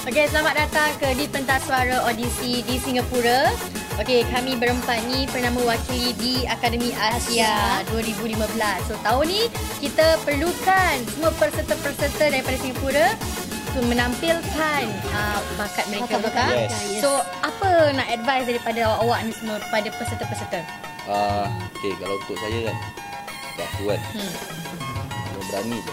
Okey, selamat datang ke Di Pentas Suara Audisi di Singapura. Okey, kami berempat ni pernah mewakili di Akademi Asia 2015. So, tahun ni kita perlukan semua peserta-peserta daripada Singapura untuk menampilkan bakat mereka, betul? Yes. So, apa nak advice daripada awak ni semua kepada peserta-peserta? Okay, kalau untuk saya kan, aku kan, kalau berani je.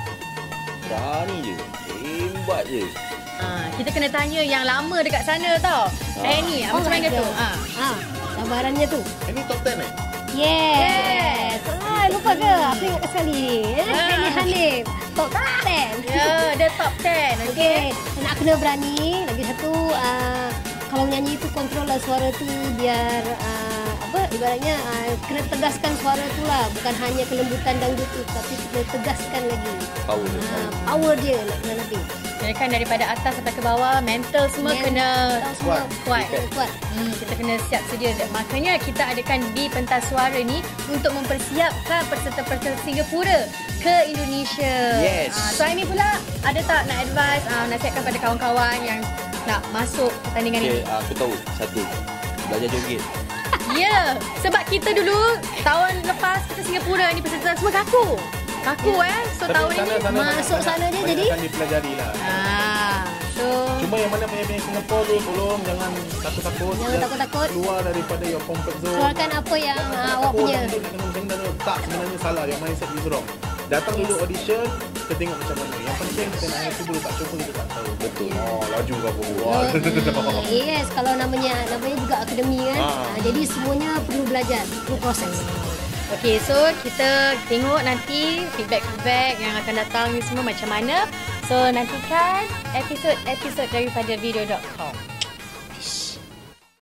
Hebat je. Kita kena tanya yang lama dekat sana tau. Ni, macam mana tu? Cabarannya tu. Ini top 10 eh? Yes. Lupa ke? Aku ingat sekali. Ini Hanif. Top 10. Ya, dia top 10. Okey. Nak kena berani. Lagi satu, kalau menyanyi tu control lah suara tu biar ibaratnya kena tegaskan suara tu lah. Bukan hanya kelembutan dangdut tu, tapi kena tegaskan lagi. Power dia nak kena lebih. Jadi kan daripada atas sampai ke bawah, mental semua kena kuat. Kita kena siap sedia. Makanya kita adakan Di Pentas Suara ni untuk mempersiapkan peserta-peserta Singapura ke Indonesia. Yes. So Aimi pula, ada tak nak advice, nasihatkan pada kawan-kawan yang nak masuk pertandingan ini? Aku tahu satu, belajar joget. Ya, sebab kita dulu tahun lepas kita Singapura ni peserta semua kaku. So tahun ini masuk sana je jadi akan dipelajari lah. So Cuma yang mana penyanyi Singapura tu, tolong jangan takut-takut. Jangan takut-takut. Keluar daripada your comfort zone. keluarkan apa yang awak punya. Tak, sebenarnya salah. Your mindset is wrong. Datang dulu audition, kita tengok macam mana. Yang penting kita nak happy dulu, tak cuba kita tak tahu. Betul. Laju kau buat. Yes, kalau namanya juga akademi kan. Jadi semuanya perlu belajar, perlu proses. okay, so kita tengok nanti feedback yang akan datang ni semua macam mana. So nantikan episod-episod daripada video.com.